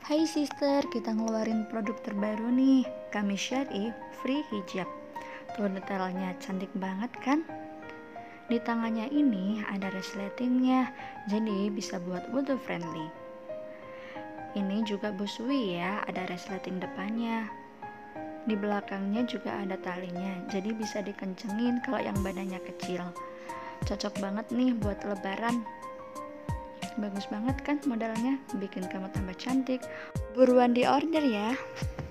Hai sister, kita ngeluarin produk terbaru nih, Kamis Syari Free Hijab. Tuh detailnya cantik banget kan? Di tangannya ini ada resletingnya, jadi bisa buat wudhu friendly. Ini juga busui ya, ada resleting depannya. Di belakangnya juga ada talinya, jadi bisa dikencengin kalau yang badannya kecil. Cocok banget nih buat lebaran. Bagus banget kan modelnya, bikin kamu tambah cantik. Buruan di order ya.